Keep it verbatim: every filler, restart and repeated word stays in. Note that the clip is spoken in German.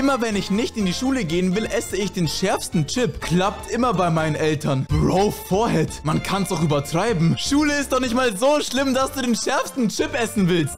Immer wenn ich nicht in die Schule gehen will, esse ich den schärfsten Chip. Klappt immer bei meinen Eltern. Bro, Forehead. Man kann's doch übertreiben. Schule ist doch nicht mal so schlimm, dass du den schärfsten Chip essen willst.